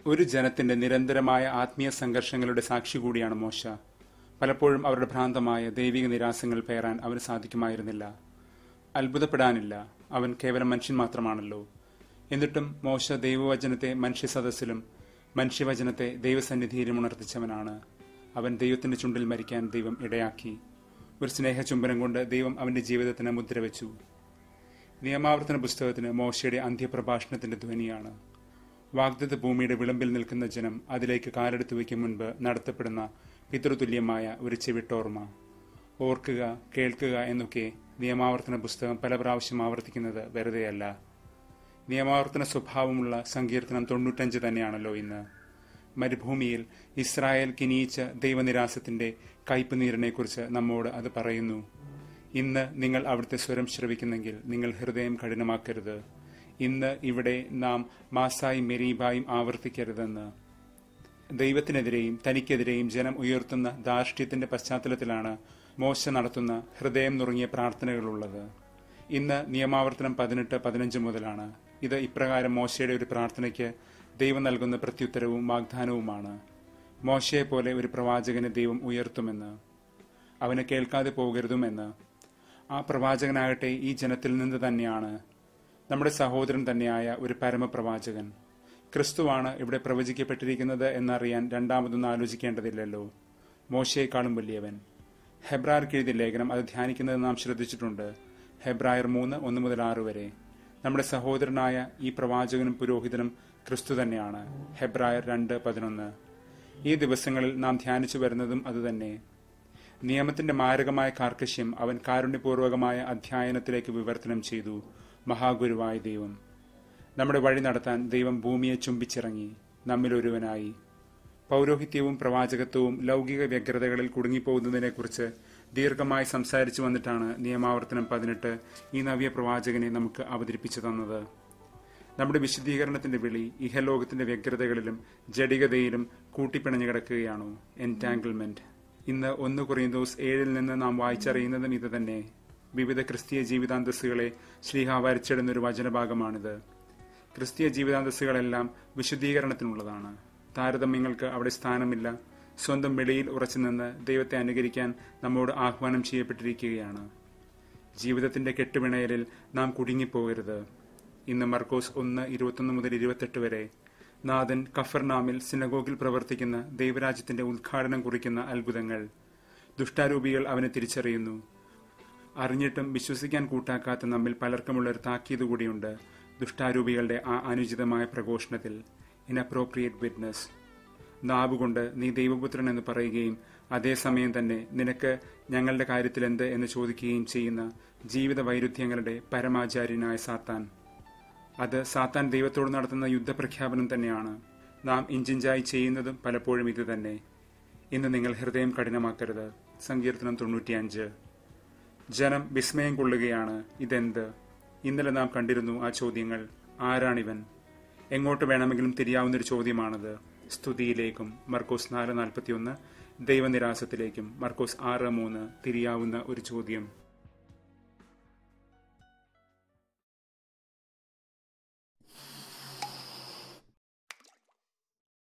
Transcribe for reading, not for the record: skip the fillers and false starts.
ഒരു ജനത്തിന്റെ നിരന്തരമായ ആത്മീയ സംഘർഷങ്ങളുടെ സാക്ഷി കൂടിയാണ് മോശ. പലപ്പോഴും അവരുടെ ഭ്രാന്തമായ ദൈവിക നിരാസങ്ങൾ പേറാൻ അവന് സാധിക്കുമായിരുന്നില്ല. അത്ഭുതപ്പെടാനില്ല, അവൻ കേവലം മനുഷ്യൻ മാത്രമാണല്ലോ. എന്നിട്ടും മോശ ദൈവവചനത്തെ മനുഷ്യസദസ്സിലും മനുഷ്യവചനത്തെ ദൈവസന്നിധിയിലും ഉണർത്തിച്ചവനാണ്. അവൻ ദൈവത്തിന്റെ ചുണ്ടിൽ മരിക്കാൻ ദൈവം ഇടയാക്കി. ഒരു സ്നേഹചുംബനം കൊണ്ട് ദൈവം അവന്റെ ജീവിതത്തിന് മുദ്രവെച്ചു. നിയമാവർത്തന പുസ്തകത്തിന് മോശയുടെ അന്ത്യപ്രഭാഷണത്തിന്റെ ധ്വനിയാണ്. വാഗ്ദത്ത ഭൂമിയുടെ വിളമ്പിൽ നിൽക്കുന്ന ജനം അതിലേക്ക് കാലെടുത്തു വയ്ക്കും മുൻപ് നടത്തപ്പെടുന്ന പിതൃതുല്യമായ ഒരു ചെവിട്ടോർമ്മ. ഓർക്കുക, കേൾക്കുക എന്നൊക്കെ നിയമാവർത്തന പുസ്തകം പല പ്രാവശ്യം ആവർത്തിക്കുന്നത് വെറുതെയല്ല. നിയമാവർത്തന സ്വഭാവമുള്ള സങ്കീർത്തനം 95 തന്നെയാണല്ലോ ഇന്ന്. മരുഭൂമിയിൽ ഇസ്രായേൽ കിനിയിച്ച ദൈവനിരാസത്തിന്റെ കയ്പുനീരിനെക്കുറിച്ച് നമ്മോട് അത് പറയുന്നു. ഇന്ന് നിങ്ങൾ അവിടുത്തെ സ്വരം ശ്രവിക്കുന്നെങ്കിൽ നിങ്ങൾ ഹൃദയം കഠിനമാക്കരുത്. ഇന്ന് ഇവിടെ നാം മാസായും മെരീബായും ആവർത്തിക്കരുതെന്ന്. ദൈവത്തിനെതിരെയും തനിക്കെതിരെയും ജനം ഉയർത്തുന്ന ധാർഷ്ട്യത്തിന്റെ പശ്ചാത്തലത്തിലാണ് മോശ നടത്തുന്ന ഹൃദയം നുറുങ്ങിയ പ്രാർത്ഥനകളുള്ളത്. ഇന്ന് നിയമാവർത്തനം 18-15 മുതലാണ്. ഇത് ഇപ്രകാരം മോശയുടെ ഒരു പ്രാർത്ഥനയ്ക്ക് ദൈവം നൽകുന്ന പ്രത്യുത്തരവും വാഗ്ദാനവുമാണ്. മോശയെപ്പോലെ ഒരു പ്രവാചകനെ ദൈവം ഉയർത്തുമെന്ന്, അവനെ കേൾക്കാതെ പോകരുതുമെന്ന്. ആ പ്രവാചകനാകട്ടെ ഈ ജനത്തിൽ നിന്ന് തന്നെയാണ്. നമ്മുടെ സഹോദരൻ തന്നെയായ ഒരു പരമപ്രവാചകൻ ക്രിസ്തുവാണ് ഇവിടെ പ്രവചിക്കപ്പെട്ടിരിക്കുന്നത് എന്നറിയാൻ രണ്ടാമതൊന്നും ആലോചിക്കേണ്ടതില്ലല്ലോ. മോശയെക്കാളും വലിയവൻ. ഹെബ്രായർക്ക് എഴുതിയ ലേഖനം അത് ധ്യാനിക്കുന്നത് നാം ശ്രദ്ധിച്ചിട്ടുണ്ട്. ഹെബ്രായർ 3:1-6 വരെ. നമ്മുടെ സഹോദരനായ ഈ പ്രവാചകനും പുരോഹിതനും ക്രിസ്തു തന്നെയാണ്. ഹെബ്രായർ 2:11. ഈ ദിവസങ്ങളിൽ നാം ധ്യാനിച്ചു വരുന്നതും അതുതന്നെ. നിയമത്തിന്റെ മാരകമായ കാർക്കശ്യം അവൻ കാരുണ്യപൂർവകമായ അധ്യയനത്തിലേക്ക് വിവർത്തനം ചെയ്തു. മഹാഗുരുവായ ദൈവം നമ്മുടെ വഴി നടത്താൻ ദൈവം ഭൂമിയെ ചുംബിച്ചിറങ്ങി നമ്മിലൊരുവനായി. പൗരോഹിത്യവും പ്രവാചകത്വവും ലൗകിക വ്യഗ്രതകളിൽ കുടുങ്ങിപ്പോകുന്നതിനെക്കുറിച്ച് ദീർഘമായി സംസാരിച്ചു വന്നിട്ടാണ് നിയമാവർത്തനം 18 ഈ നവ്യ പ്രവാചകനെ നമുക്ക് അവതരിപ്പിച്ചു തന്നത്. നമ്മുടെ വിശുദ്ധീകരണത്തിന്റെ വിളി ഇഹലോകത്തിന്റെ വ്യഗ്രതകളിലും ജഡികതയിലും കൂട്ടിപ്പിണഞ്ഞു കിടക്കുകയാണോ? എൻറ്റാങ്കിൾമെന്റ്. ഇന്ന് 1 കൊറിന്തോസ് 7 നിന്ന് നാം വായിച്ചറിയുന്നതും ഇത് തന്നെ. വിവിധ ക്രിസ്തീയ ജീവിതാന്തസ്സുകളെ ശ്ലീഹ വരച്ചിടുന്നൊരു വചനഭാഗമാണിത്. ക്രിസ്തീയ ജീവിതാന്തസ്സുകളെല്ലാം വിശുദ്ധീകരണത്തിനുള്ളതാണ്. താരതമ്യങ്ങൾക്ക് അവിടെ സ്ഥാനമില്ല. സ്വന്തം വെളിയിൽ ഉറച്ചുനിന്ന് ദൈവത്തെ അനുകരിക്കാൻ നമ്മോട് ആഹ്വാനം ചെയ്യപ്പെട്ടിരിക്കുകയാണ്. ജീവിതത്തിന്റെ കെട്ടുപിണയലിൽ നാം കുടുങ്ങിപ്പോകരുത്. ഇന്ന് മർക്കോസ് 1:21-28 വരെ നാഥൻ കഫർനാമിൽ സിനഗോഗിൽ പ്രവർത്തിക്കുന്ന ദൈവരാജ്യത്തിന്റെ ഉദ്ഘാടനം കുറിക്കുന്ന അത്ഭുതങ്ങൾ. ദുഷ്ടാരൂപികൾ അവനെ തിരിച്ചറിയുന്നു. അറിഞ്ഞിട്ടും വിശ്വസിക്കാൻ കൂട്ടാക്കാത്ത നമ്മിൽ പലർക്കുമുള്ള ഒരു താക്കീത് കൂടിയുണ്ട് ദുഷ്ടാരൂപികളുടെ ആ അനുചിതമായ പ്രഘോഷണത്തിൽ. Inappropriate witness. നാവുകൊണ്ട് നീ ദൈവപുത്രൻ എന്ന് പറയുകയും അതേസമയം തന്നെ നിനക്ക് ഞങ്ങളുടെ കാര്യത്തിൽ എന്ത് എന്ന് ചോദിക്കുകയും ചെയ്യുന്ന ജീവിത വൈരുദ്ധ്യങ്ങളുടെ പരമാചാര്യനായ സാത്താൻ. അത് സാത്താൻ ദൈവത്തോട് നടത്തുന്ന യുദ്ധപ്രഖ്യാപനം തന്നെയാണ്. നാം ഇഞ്ചിഞ്ചായി ചെയ്യുന്നതും പലപ്പോഴും ഇത് തന്നെ. ഇന്ന് നിങ്ങൾ ഹൃദയം കഠിനമാക്കരുത്. സങ്കീർത്തനം 95. ജനം വിസ്മയം കൊള്ളുകയാണ്. ഇതെന്ത്? ഇന്നലെ നാം കണ്ടിരുന്നു ആ ചോദ്യങ്ങൾ. ആരാണിവൻ? എങ്ങോട്ട് വേണമെങ്കിലും തിരിയാവുന്നൊരു ചോദ്യമാണത്. സ്തുതിയിലേക്കും മർക്കോസ് 4:41, ദൈവനിരാസത്തിലേക്കും മർക്കോസ് 6:3 തിരിയാവുന്ന ഒരു ചോദ്യം.